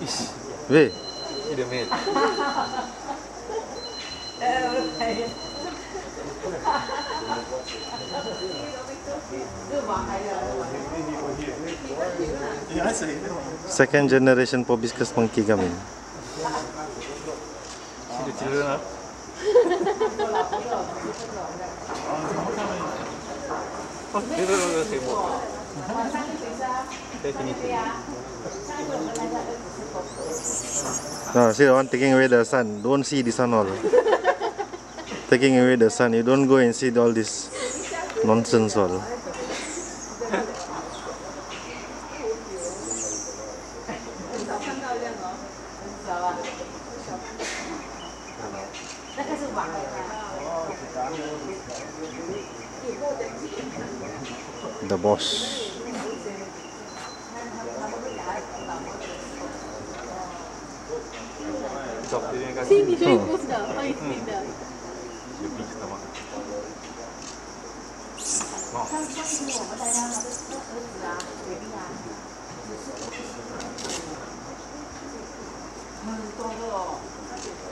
Weh. Ini male. Second generation Porbocis Monkey coming. See the children, huh? Oh, they don't the same one. No, see the one taking away the sun. Don't see this one all. Taking away the sun. You don't go and see all this nonsense all. The boss. See,你追故事的，欢迎听的。上一次我们大家都儿子啊、baby啊，很多个哦。